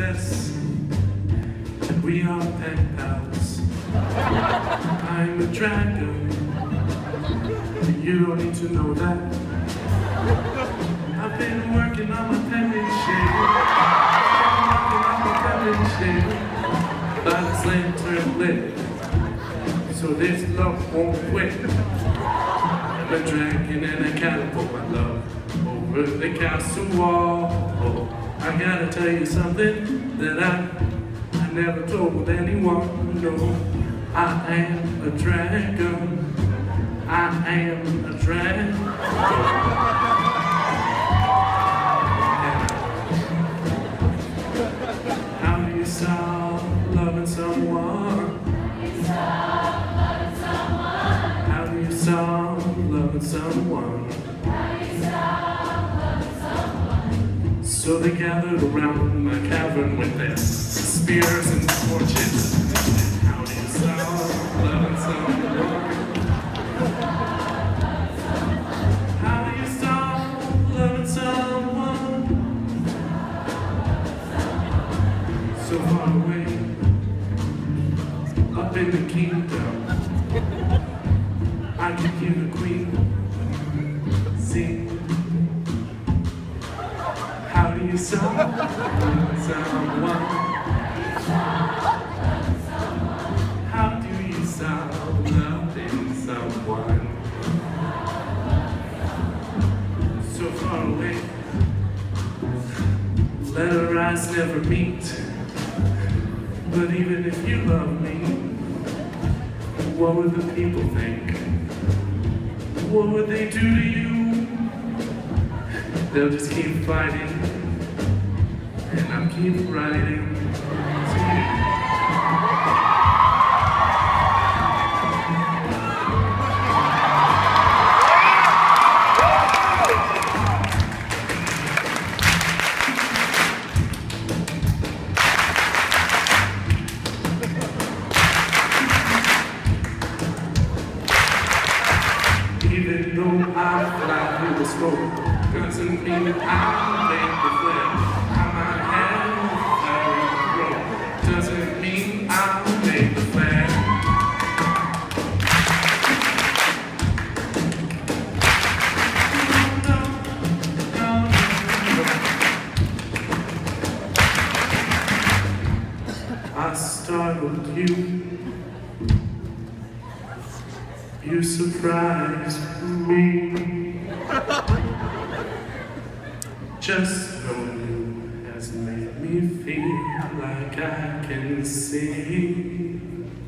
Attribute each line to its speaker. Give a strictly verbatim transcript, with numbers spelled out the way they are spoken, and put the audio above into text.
Speaker 1: success. We are pen pals. I'm a dragon. You don't need to know that. I've been working on my penmanship. I've been working on my penmanship. But it's late turned lit, so this love won't quit. I'm a dragon and I catapult my love over the castle wall. Oh, I gotta tell you something that I I never told anyone. No, I am a dragon. I am a dragon. How do you stop loving someone? How do you stop loving someone? So they gathered around my cavern with their spears and torches. How do you stop loving someone? How do you stop loving someone? So far away, up in the kingdom, I can hear the queen sing. How do you stop loving someone? How do you stop loving someone? So far away, let our eyes never meet. But even if you love me, what would the people think? What would they do to you? They'll just keep fighting, and I'll keep writing to you. Even though I fly through the smoke, doesn't mean that I'll make the flare. I might have a fire doesn't mean I'll make the flare. No, no, no, no. I startled you. You surprised me. Just knowing you has made me feel like I can see.